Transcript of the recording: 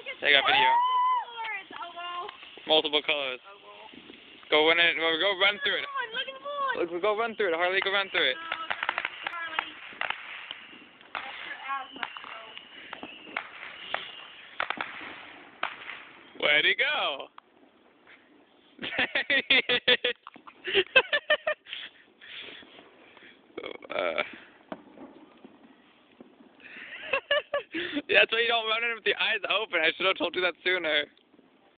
Take a video. Multiple colors. Go in it. Go run through it. Look, go run through it. Harley, go run through it. Where'd he go? That's why you don't run in with the eyes open. I should have told you that sooner.